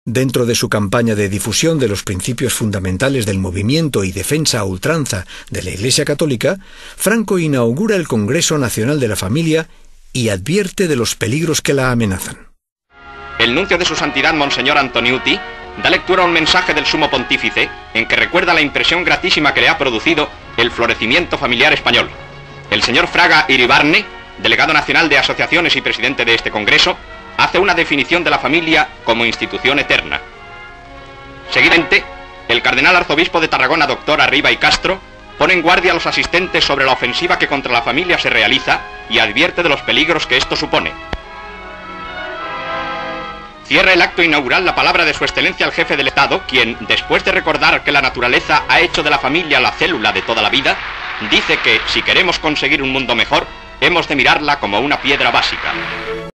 Dentro de su campaña de difusión de los principios fundamentales del movimiento y defensa a ultranza de la Iglesia Católica, Franco inaugura el Congreso Nacional de la Familia y advierte de los peligros que la amenazan. El nuncio de su santidad, Monseñor Antoniuti, da lectura a un mensaje del Sumo Pontífice en que recuerda la impresión gratísima que le ha producido el florecimiento familiar español. El señor Fraga Iribarne, delegado nacional de asociaciones y presidente de este Congreso, hace una definición de la familia como institución eterna. Seguidamente, el cardenal arzobispo de Tarragona, doctor Arriba y Castro, pone en guardia a los asistentes sobre la ofensiva que contra la familia se realiza y advierte de los peligros que esto supone. Cierra el acto inaugural la palabra de su excelencia el jefe del Estado, quien, después de recordar que la naturaleza ha hecho de la familia la célula de toda la vida, dice que, si queremos conseguir un mundo mejor, hemos de mirarla como una piedra básica.